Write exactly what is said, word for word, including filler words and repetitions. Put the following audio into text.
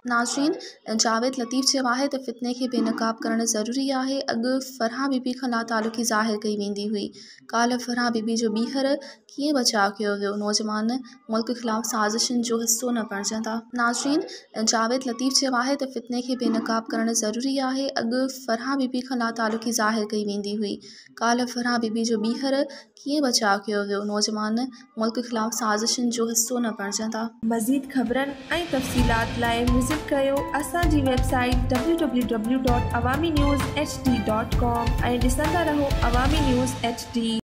नाज़रीन, जावेद लतीफ़ चयो आहे त फ़ितने खे बेनक़ाब करणु ज़रूरी आहे। अॻु फ़रहा बीबी खां लातालुकी ज़ाहिर कई वेंदी हुई। काल्ह फ़रहा बीबी जो ॿीहर कीअं बचाव कयो वियो? नौजवान मुल्क ख़िलाफ़ साज़िशुनि जो हिसो न बणिजंदा। नाज़रीन, जावेद लतीफ़ चयो आहे त फ़ितने खे बेनक़ाब करणु ज़रूरी आहे। अॻु फ़रहा बीबी खां लातालुकी ज़ाहिर कई वेंदी हुई। काल्ह फ़रहा बीबी जो ॿीहर कीअं बचाव कयो वियो? नौजवान मुल्क ख़िलाफ़ साज़िशुनि जो हिसो न बणिजंदा। मज़ीद ख़बरनि ऐं तफ़सीलात लाइ विज़िट कयो असांजी website W W W dot Awami news H D dot com ऐं ॾिसंदा रहो अवामी न्यूज़ एच डी।